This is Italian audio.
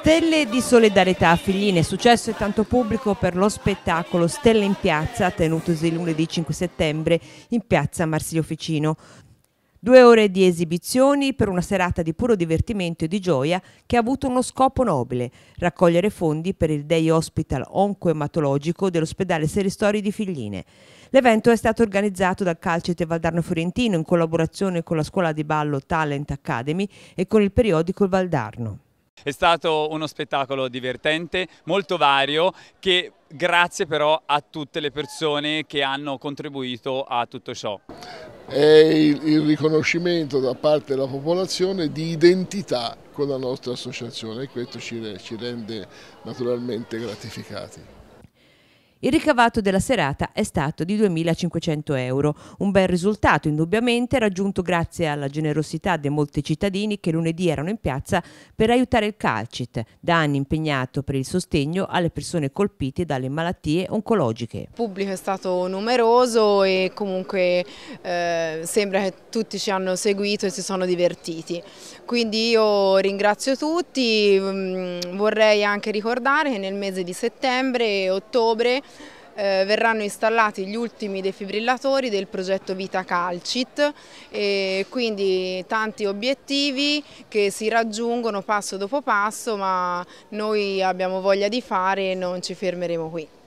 Stelle di solidarietà a Figline, successo e tanto pubblico per lo spettacolo Stelle in piazza, tenutosi lunedì 5 settembre in piazza Marsilio Ficino. 2 ore di esibizioni per una serata di puro divertimento e di gioia che ha avuto uno scopo nobile: raccogliere fondi per il Day Hospital oncoematologico dell'ospedale Seristori di Figline. L'evento è stato organizzato dal Calcite Valdarno Fiorentino in collaborazione con la scuola di ballo Talent Academy e con il periodico Il Valdarno. È stato uno spettacolo divertente, molto vario, che grazie però a tutte le persone che hanno contribuito a tutto ciò. È il riconoscimento da parte della popolazione di identità con la nostra associazione e questo ci rende naturalmente gratificati. Il ricavato della serata è stato di 2.500 euro, un bel risultato indubbiamente raggiunto grazie alla generosità di molti cittadini che lunedì erano in piazza per aiutare il Calcit, da anni impegnato per il sostegno alle persone colpite dalle malattie oncologiche. Il pubblico è stato numeroso e comunque sembra che tutti ci hanno seguito e si sono divertiti. Quindi io ringrazio tutti, vorrei anche ricordare che nel mese di settembre e ottobre verranno installati gli ultimi defibrillatori del progetto Vita Calcit e quindi tanti obiettivi che si raggiungono passo dopo passo, ma noi abbiamo voglia di fare e non ci fermeremo qui.